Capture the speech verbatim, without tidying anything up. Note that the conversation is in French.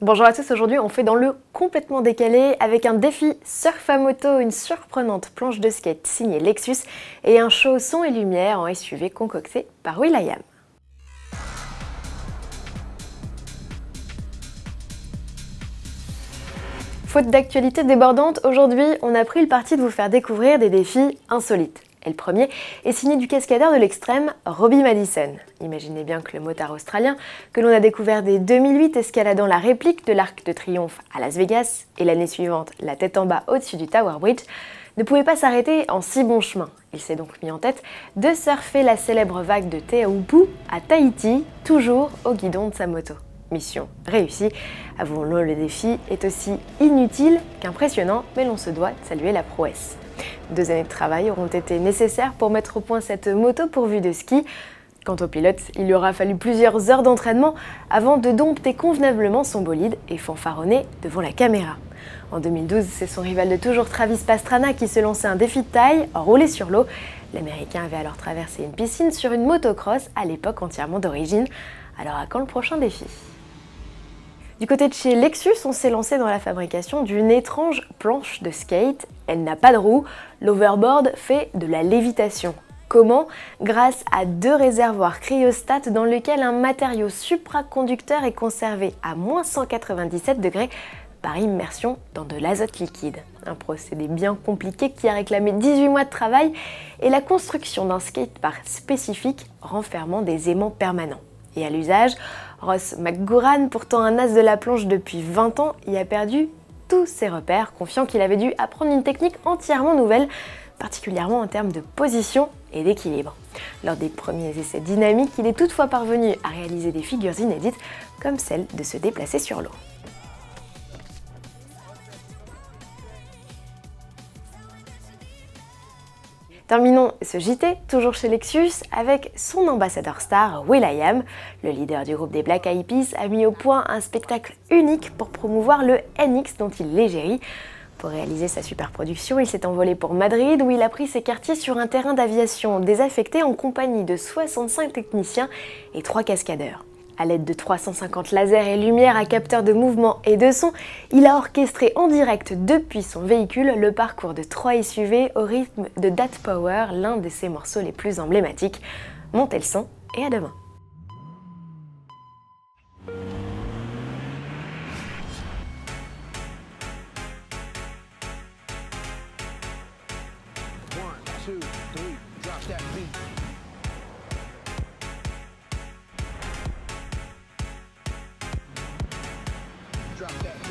Bonjour à tous, aujourd'hui on fait dans le complètement décalé avec un défi surf à moto, une surprenante planche de skate signée Lexus et un show son et lumière en S U V concocté par will.i.am. Faute d'actualité débordante, aujourd'hui on a pris le parti de vous faire découvrir des défis insolites. Et le premier est signé du cascadeur de l'extrême, Robbie Madison. Imaginez bien que le motard australien, que l'on a découvert dès deux mille huit escaladant la réplique de l'Arc de Triomphe à Las Vegas, et l'année suivante la tête en bas au-dessus du Tower Bridge, ne pouvait pas s'arrêter en si bon chemin. Il s'est donc mis en tête de surfer la célèbre vague de Teahupu à Tahiti, toujours au guidon de sa moto. Mission réussie. Avouons-le, le défi est aussi inutile qu'impressionnant, mais l'on se doit de saluer la prouesse. Deux années de travail auront été nécessaires pour mettre au point cette moto pourvue de ski. Quant au pilote, il lui aura fallu plusieurs heures d'entraînement avant de dompter convenablement son bolide et fanfaronner devant la caméra. En deux mille douze, c'est son rival de toujours Travis Pastrana qui se lançait un défi de taille, rouler sur l'eau. L'Américain avait alors traversé une piscine sur une motocross, à l'époque entièrement d'origine. Alors à quand le prochain défi ? Du côté de chez Lexus, on s'est lancé dans la fabrication d'une étrange planche de skate. Elle n'a pas de roue, l'overboard fait de la lévitation. Comment ? Grâce à deux réservoirs cryostats dans lesquels un matériau supraconducteur est conservé à moins cent quatre-vingt-dix-sept degrés par immersion dans de l'azote liquide. Un procédé bien compliqué qui a réclamé dix-huit mois de travail et la construction d'un skatepark spécifique renfermant des aimants permanents. Et à l'usage, Ross McGoran, pourtant un as de la planche depuis vingt ans, y a perdu tous ses repères, confiant qu'il avait dû apprendre une technique entièrement nouvelle, particulièrement en termes de position et d'équilibre. Lors des premiers essais dynamiques, il est toutefois parvenu à réaliser des figures inédites, comme celle de se déplacer sur l'eau. Terminons ce J T, toujours chez Lexus, avec son ambassadeur star, will.i.am. Le leader du groupe des Black Eyed Peas a mis au point un spectacle unique pour promouvoir le N X dont il l'égérie. Pour réaliser sa super production, il s'est envolé pour Madrid où il a pris ses quartiers sur un terrain d'aviation désaffecté en compagnie de soixante-cinq techniciens et trois cascadeurs. À l'aide de trois cent cinquante lasers et lumières à capteurs de mouvement et de son, il a orchestré en direct depuis son véhicule le parcours de trois S U V au rythme de Dat Power, l'un de ses morceaux les plus emblématiques. Montez le son et à demain. One, two, three, drop that beat. Drop that.